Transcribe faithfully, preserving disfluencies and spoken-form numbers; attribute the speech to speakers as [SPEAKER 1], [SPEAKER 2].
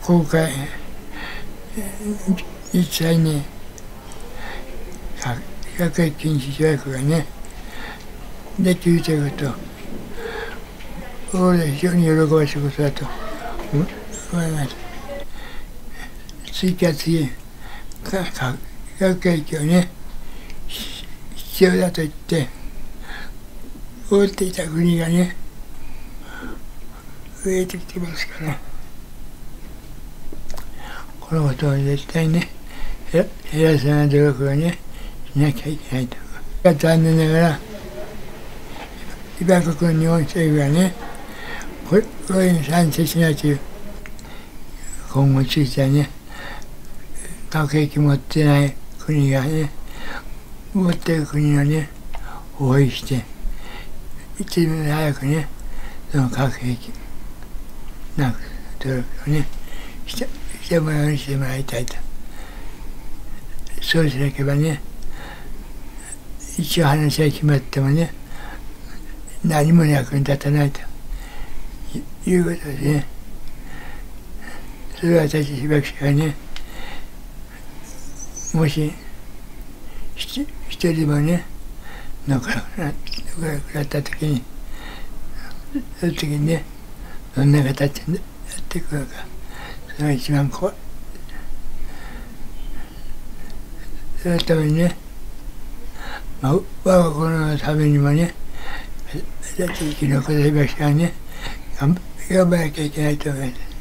[SPEAKER 1] 公開、実際に学歴禁止条約がね、できるということ、僕は非常に喜ばしいことだと思います。次から次、学歴をね、必要だと言って、思っていた国がね、増えてきてますから、このことを絶対ね、減らさない努力をね、しなきゃいけないと。残念ながら、被爆国の日本政府がね、これに賛成しないという、今後ついてはね、核兵器持ってない国がね、持っている国をね、包囲して、一番早くね、その核兵器、なくす努力をね、して、してもらうようにしてもらいたいと。そうしなければね、一応話が決まってもね、何も役に立たないということでね、それは私被爆者がね、もし一人もね、残らなくなったときに、その時にね、どんな形になっていくのか、それが一番怖い。そのためにね、まあ、我が子のためにもね、私生き残った被爆者はね、頑張らなきゃいけないと思います。